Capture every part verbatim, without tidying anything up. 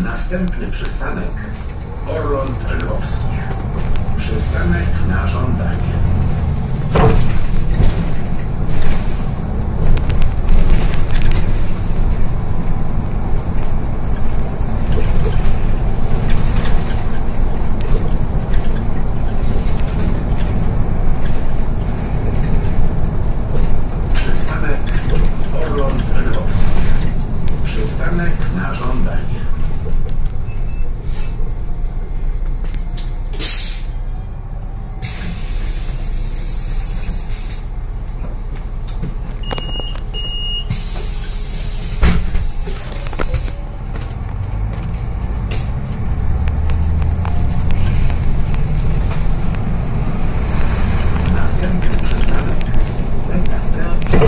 Następny przystanek Orląt Lwowskich. Przystanek na żądanie. Przystanek Orląt Lwowskich. Przystanek na żądanie. Następny przystanek P K P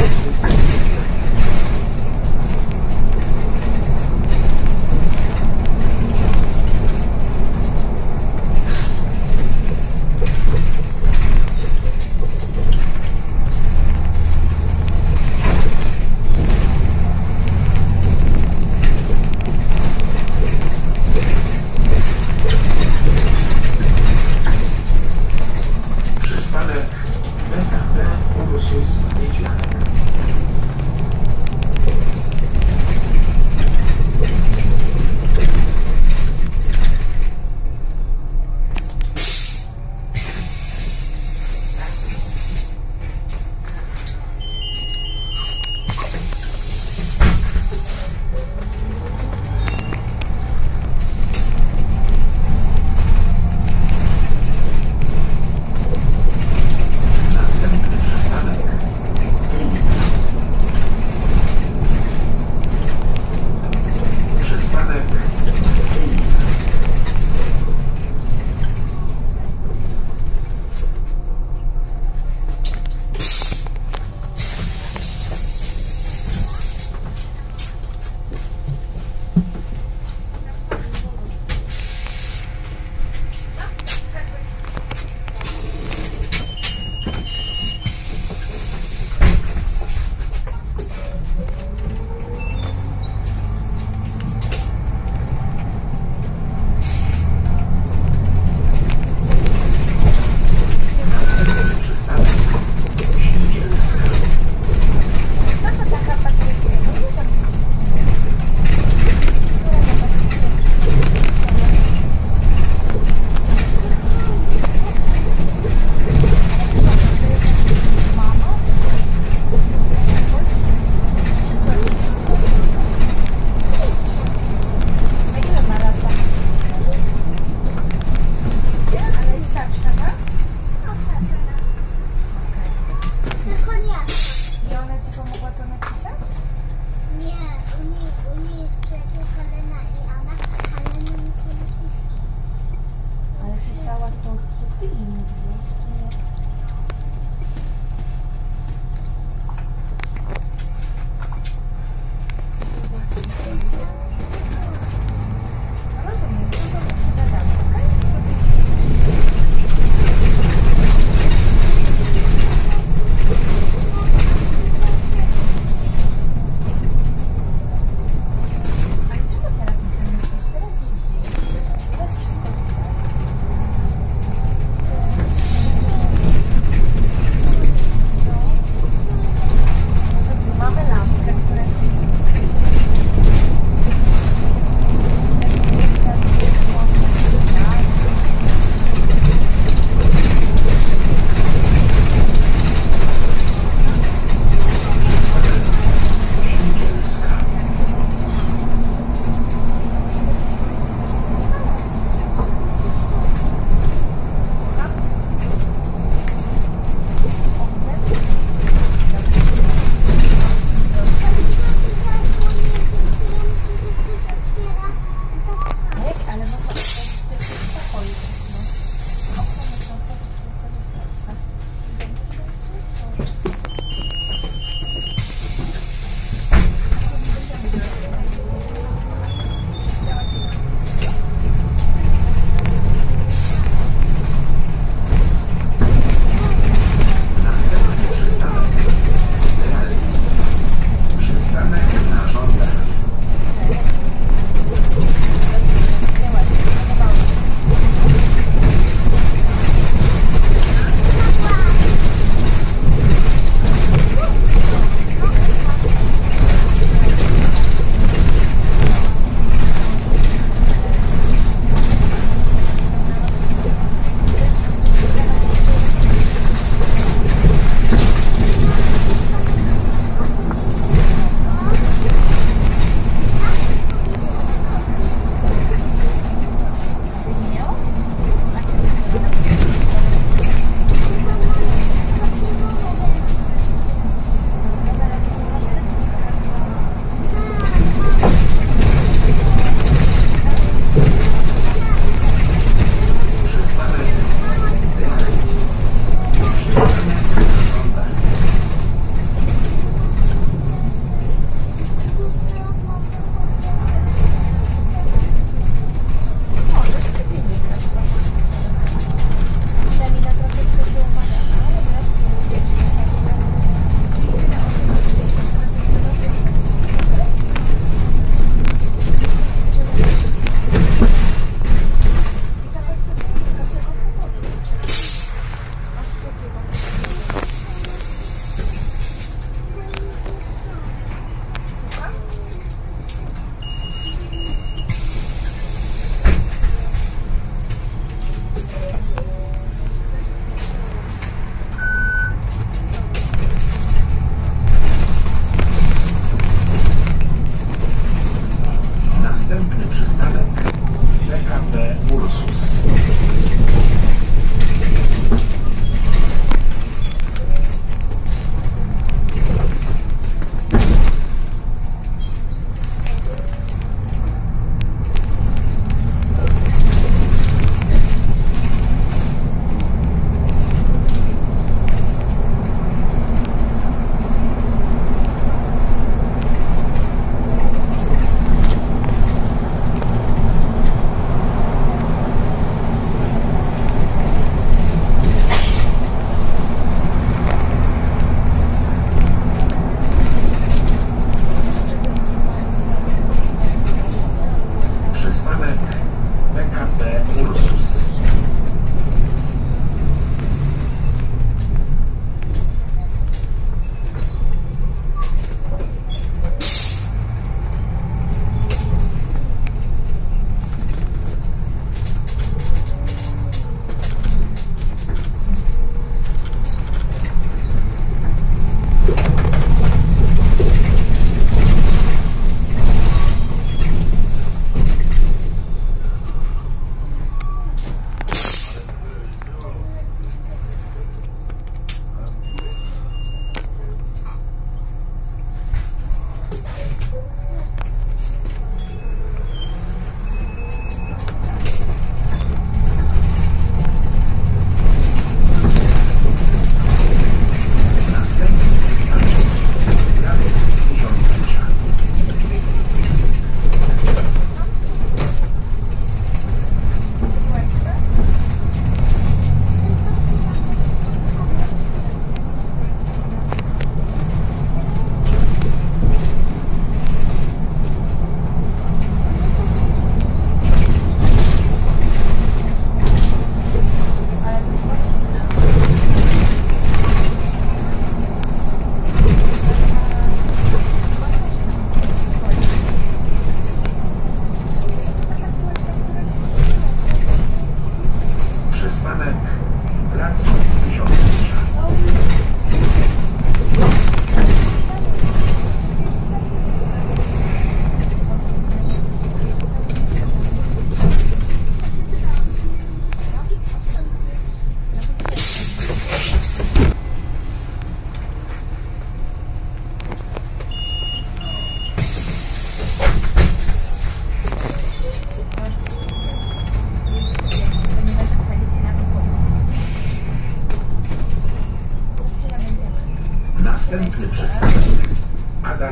Przystanek P K P Ursus Niedźwiadek. Następny przystanek Przystanek I ona ci pomogła to napisać? Nie, u niej, u niej jest przyjaciółka Lena i Anna, ale nie mi to napisała. Ale pisała to, co ty jej mówiłeś, czy nie? No rozumiem, to to przegadamy, okej? A dlaczego teraz nie pomyślisz? Teraz nic nie jest. Teraz wszystko widać.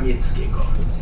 Adamieckiego.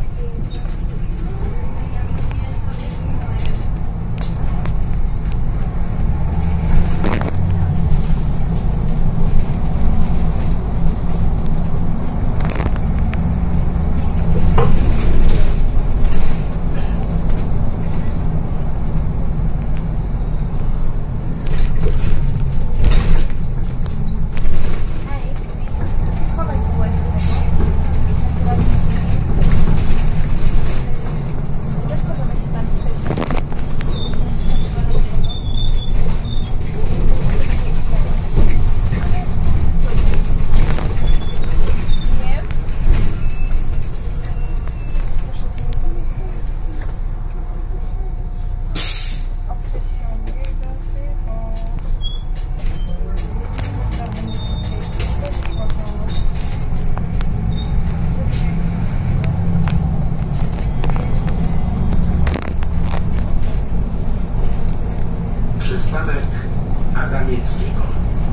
Przystanek Adamieckiego.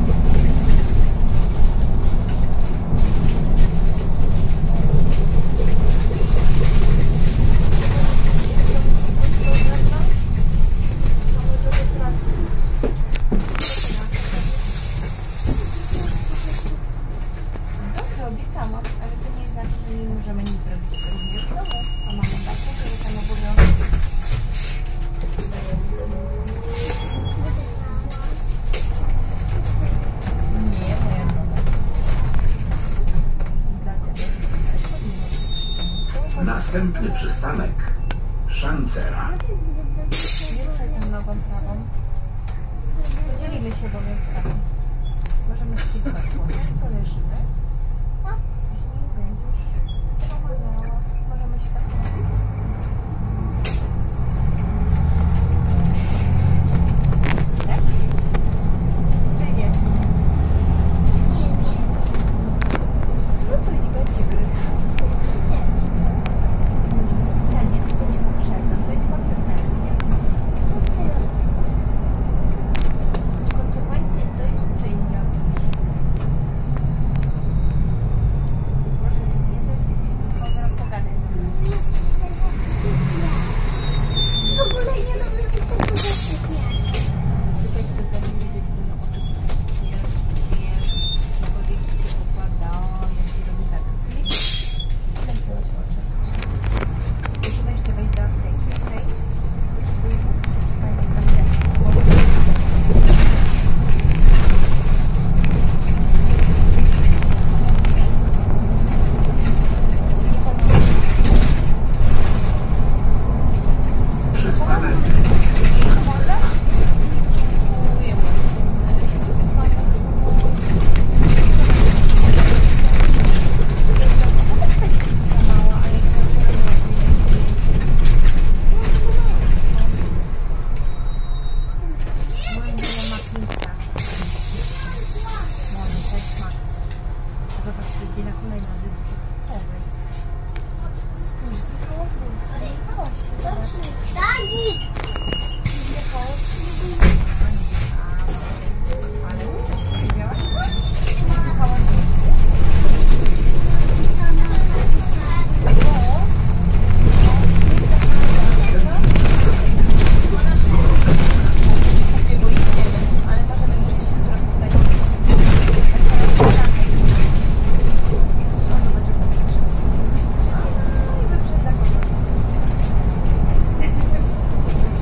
Dobrze, obiecałam, ale to nie znaczy, że nie możemy nic zrobić również w domu. A mamy babkę, że tam obowiązek. Nie, moja droga. Dlatego, że Następny przystanek Szancera. nie ruszaj tą nogą prawą. Podzielimy się bowiem sprawą. Możemy skipnąć łóżek, poleżymy. Jeśli będziesz pomalała, możemy się tak mówić. Tak? Czy nie? No to nie będzie grycha. Mówimy specjalnie, tylko cię uprzedzam. To jest konsekwencja. Konsekwencje to jest czynnik. Proszę cię, nie zasypiaj. Pogadaj. W ogóle nie mamy tego zasypiać. Zasypiać to będzie wiedzieć, że na oczy sobie ciesz, ciesz, że powieki się układają i robi tak klik i zamknąć oczy. Musimy jeszcze wejść do apteki, okej? Potrzebuję pani apteki. Przystanek Zobacz, idzie na kolejną edycję. Spójrz, zjechała z góry. Zjechała się. Zacznij. Dawid! Zjechała. Ale uczy się, widziałaś? Zjechała z góry. Ale możemy gdzieś trochę tutaj.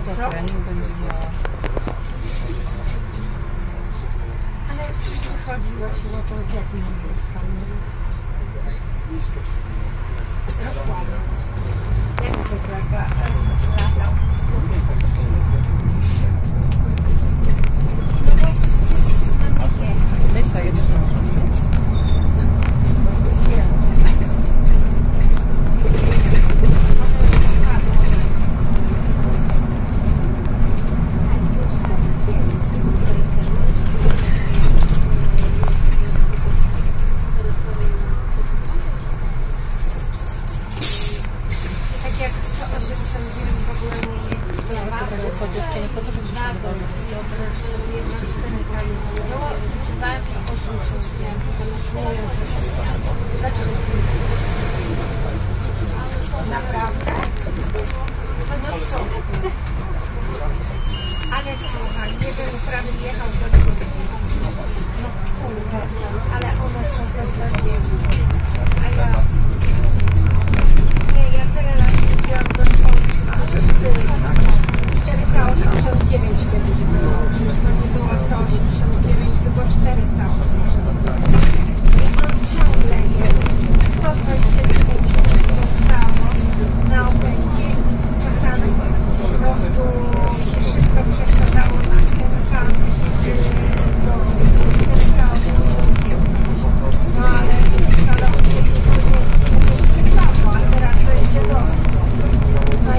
za trening będzie miała. Ale przecież wychodziłaś, no to jaki jest tam rozkładu. Jak zwykle latał. No bo przecież mam nie wiem. No i co, jedziesz na Drzewiec? Tak jak sto osiemdziesiąt dziewięć w ogóle nie No, to będzie co, dziewczyny, podróży gdzieś się dowodzić. Naprawdę? No co? Ale słuchaj, jeden prawie jechał do drugiego. No kurde, ale one są beznadziejne. A ja... Nie, ja tyle lat jeździłam do szkoły. czterysta osiemdziesiąt dziewięć kiedyś było. Przecież to nie było sto osiemdziesiąt dziewięć, tylko czterysta osiemdziesiąt dziewięć. I on ciągle jest. sto dwadzieścia dziewięć metrów samo na opędzie. Czasami po prostu się szybko przesiadało na ten pan do czterysta osiemdziesiąt dziewięć. No ale ale on kiedyś powiedział, ale teraz to idzie do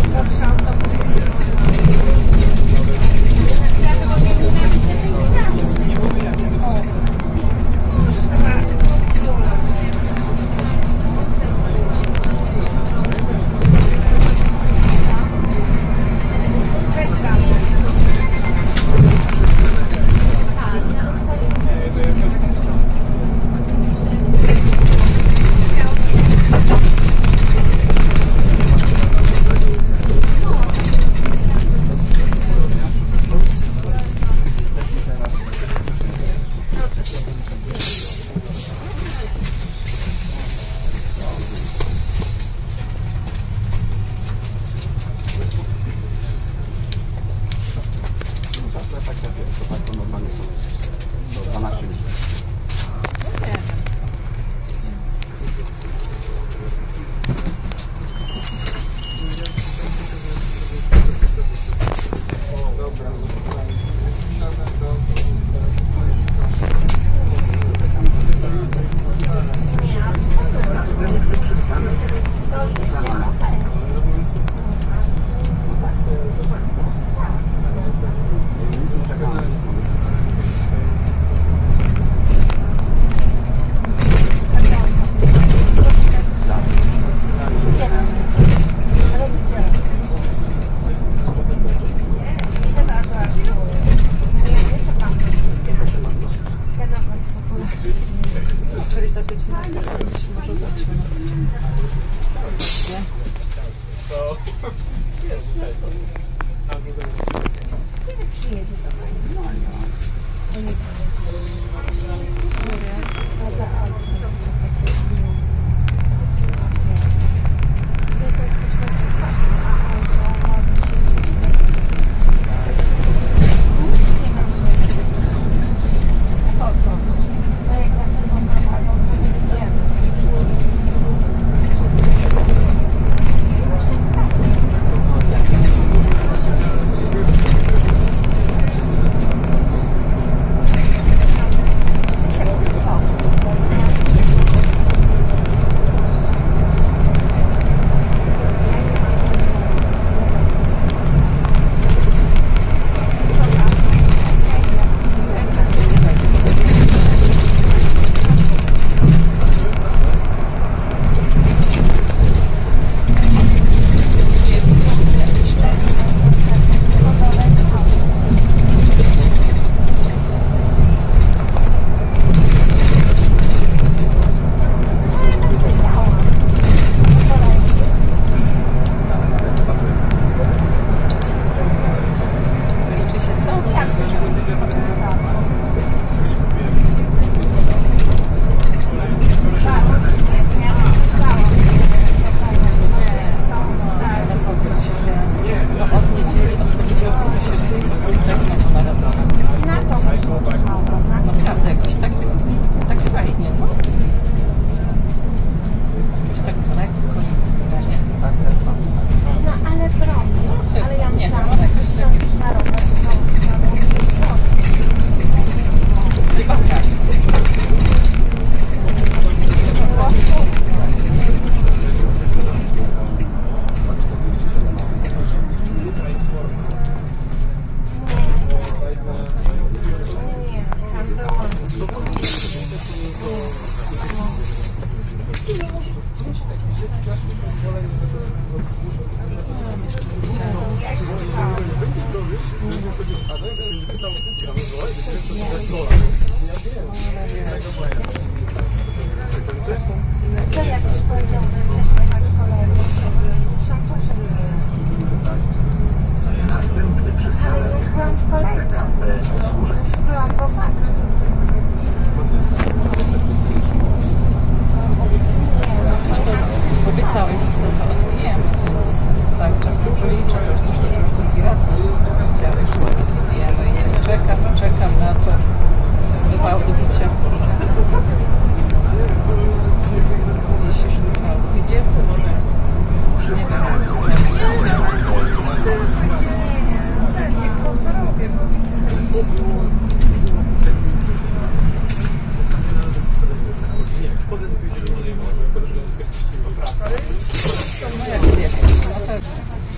To jak już powiedział, że chcesz jechać kolejną, to są poszedł. Następny przystanek Ale już byłam w kolejce. P K P Służewiec. Już byłam po fakcie. Obiecałeś, że sobie to odbijemy, więc cały czas na to liczę. To już zresztą już drugi raz na to powiedziałeś, że sobie odbijemy i nie czekam, czekam na to do wał do bicia. Wisisz do wał do bicia. Nie wiem, no jak zjesz, to na pewno.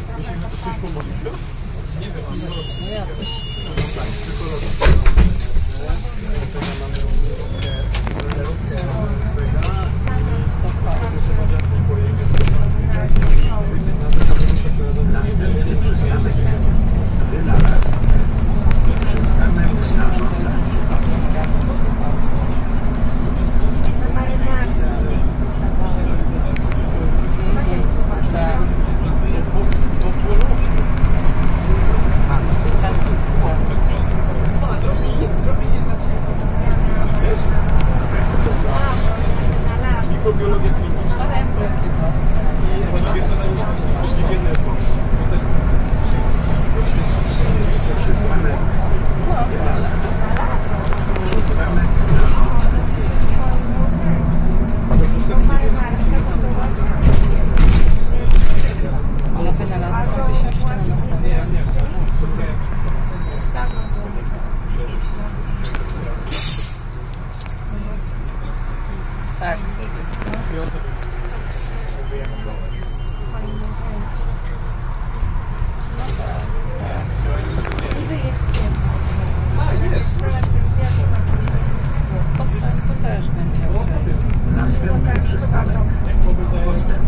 No ja też. To fajnie. Następny przystanek Wylara. Przystanek Zarząd. Na marynarce. Tak. Centrum, centrum. Mikrobiologia kliniczna. Ale jakie własce. Przystanek Wylara. Przystanek Ale wynalazłam wysiąść czy na następne? Tak. Niby jest ciemno. Postępu też będzie okej. Następny przystanek Postęp.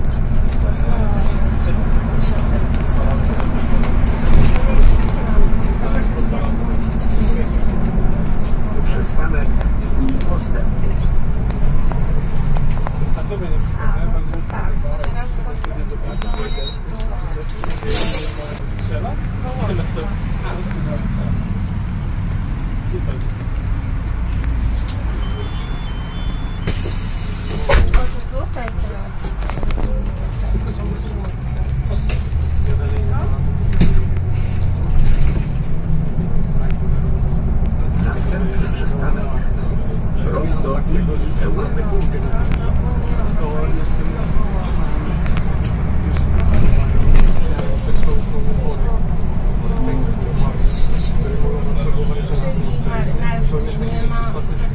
Przystanek Postęp. Super. Tutaj teraz. Następny przystanek Rondo Europy. Czyli marynarki nie ma.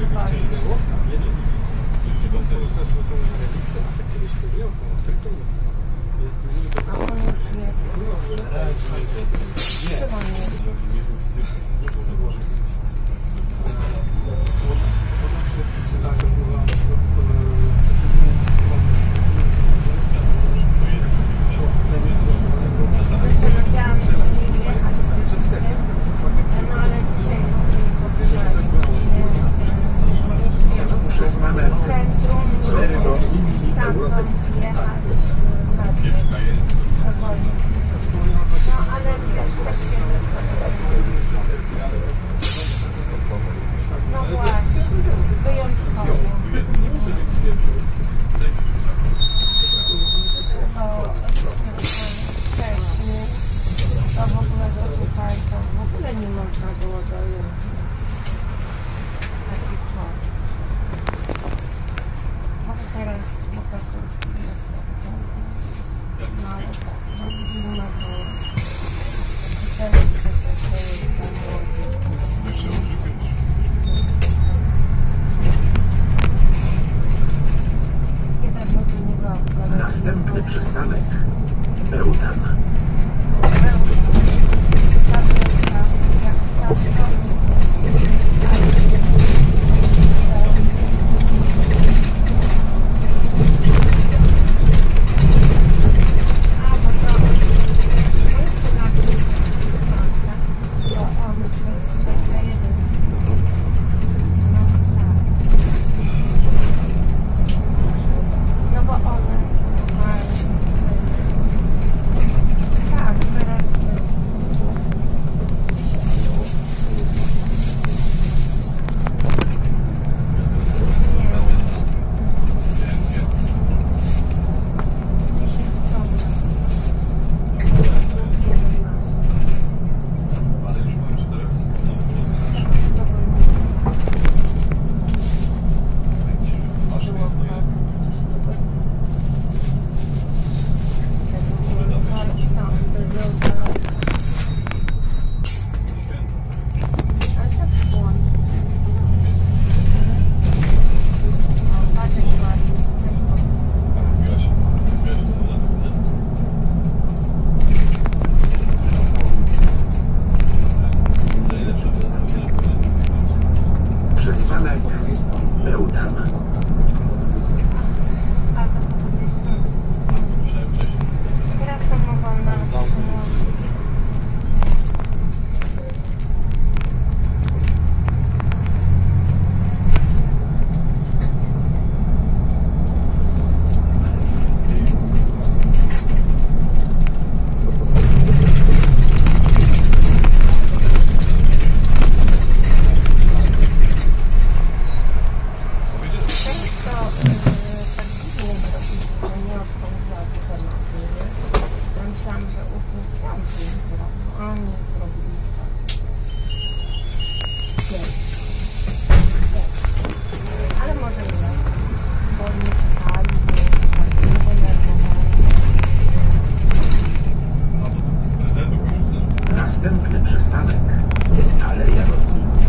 A on już jedzie. Trzymam je. Zastanawiałam się, czy nie jechać z tym, no ale dzisiaj Przystanek centrum, cztery do linii Europy. stamtąd jechać. Powoli. No ale też tak się no właśnie, wyjątkowo. Bo wcześniej to w ogóle do tutaj to w ogóle nie można było dojechać. Taki czas. Bo teraz po prostu jest no ale tak, no no to teraz to się tam Następny przystanek Bełtam. jak następny przystanek Aleja Lotników.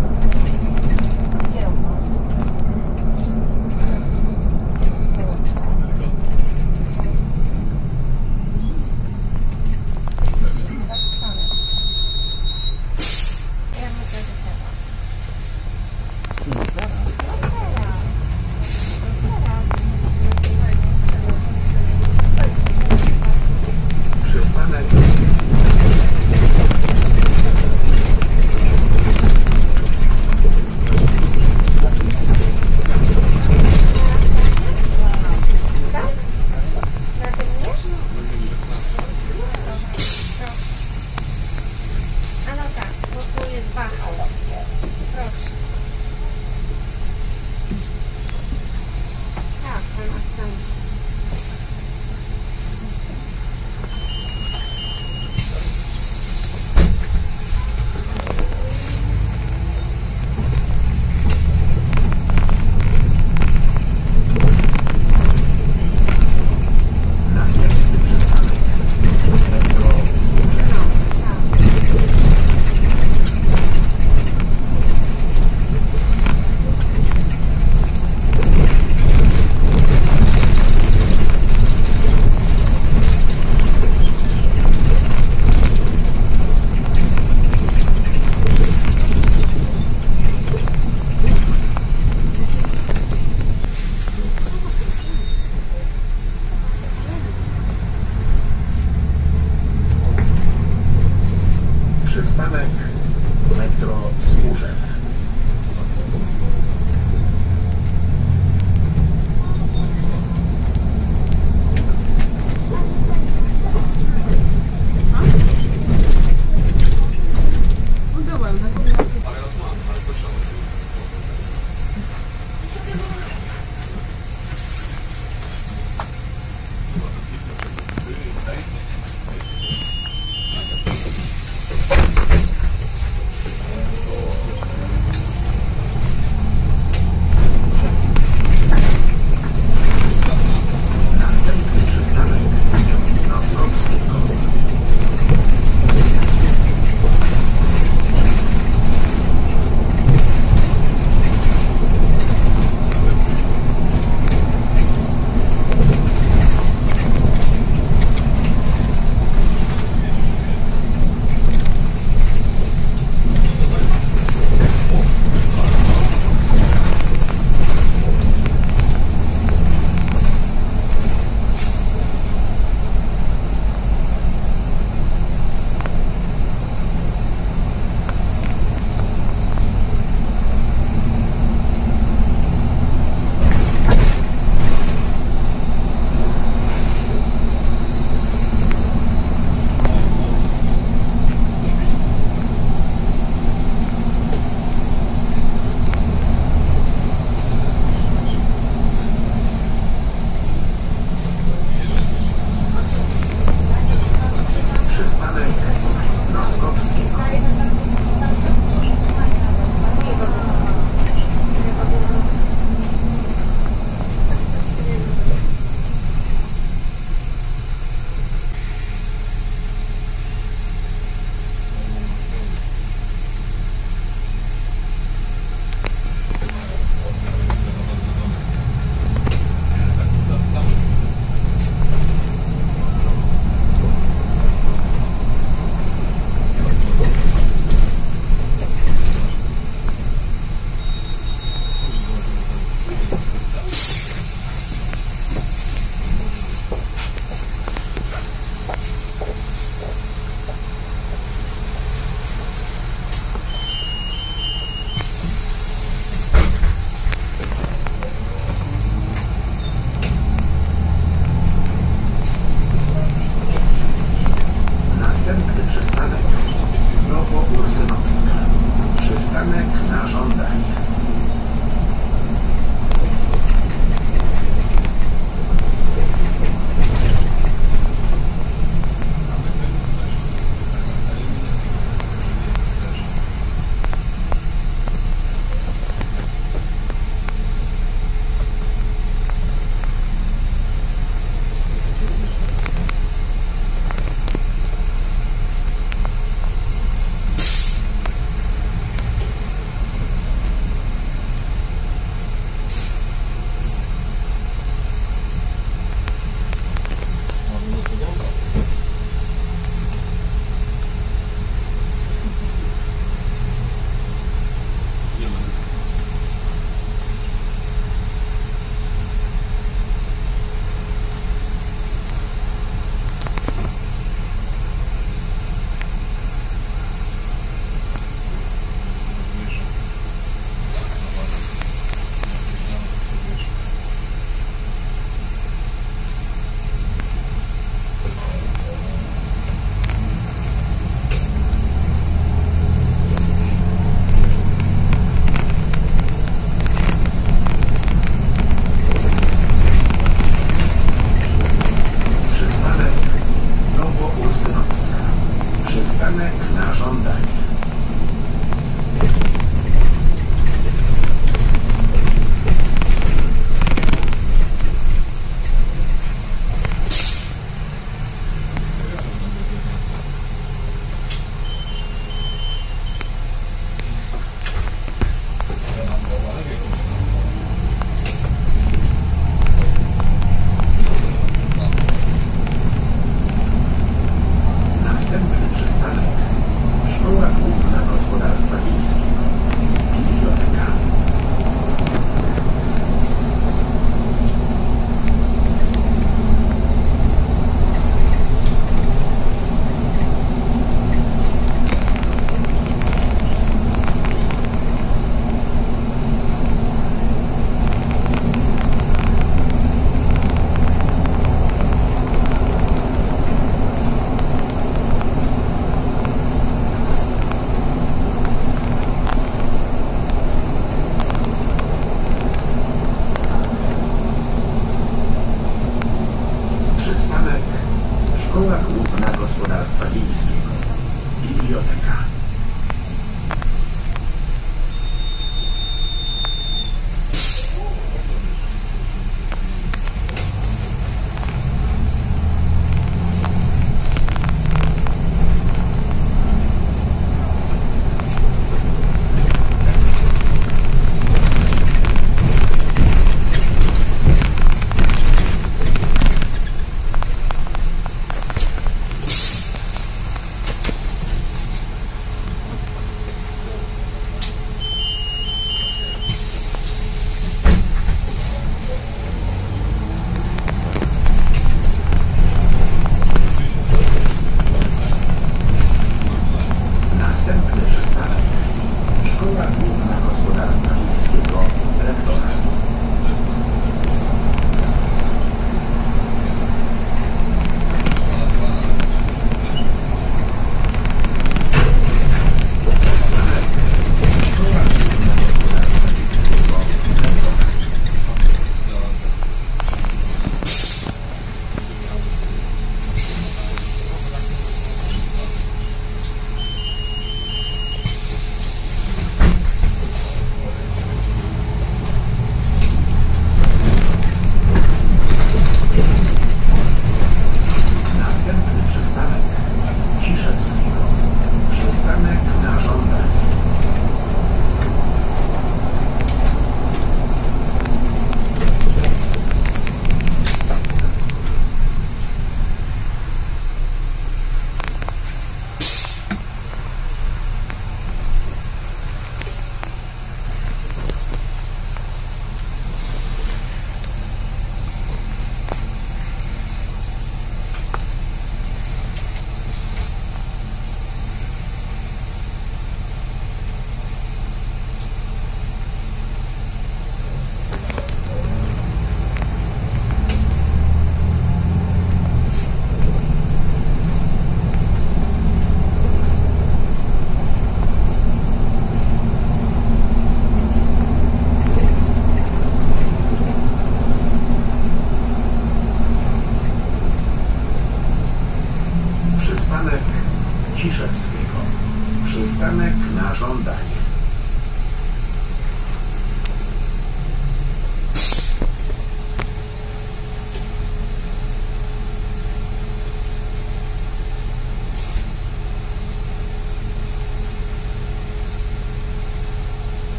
Gdzie ona? Z tyłu.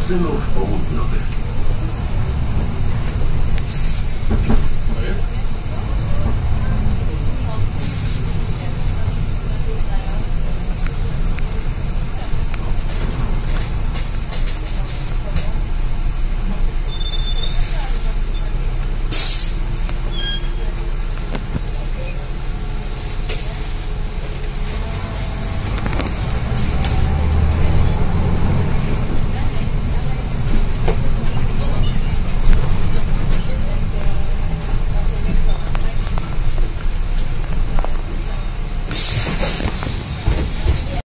magazynów południowych.